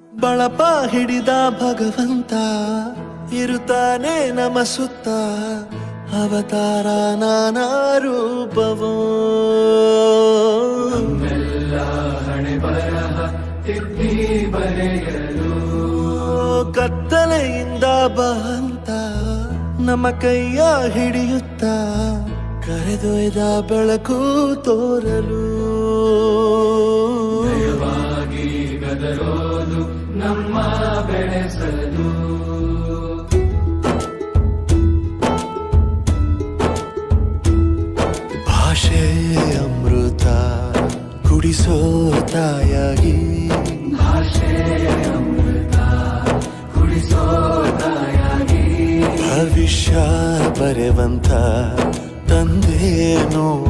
ಬಳಪ ಹಿಡಿದ ಭಗವಂತ ಇರುತ್ತಾನೆ ನಮ ಸುತ್ತ ಅವತಾರ ನಾನಾ ರೂಪವೋ ಹಣೆ ಬರಹ ತಿದ್ದಿ ಬರೆಯಲು ಕತ್ತಲೆಯಿಂದ ಬಂತ ನಮ್ಮ ಕೈಯ ಹಿಡಿಯುತ್ತ ಕರೆದೊಯ್ದ ಬೆಳಕು ತೋರಲು ಗದರೋದು ನಮ್ಮ ಬೆಳೆಸಲು ಭಾಷೆ ಅಮೃತ ಕುಡಿಸೋ ತಾಯಾಗಿ ಭಾಷೆ ಅಮೃತ ಕುಡಿಸೋ ತಾಯಾಗಿ ಭವಿಷ್ಯ ಬರೆವಂತ ತಂದೇನೋ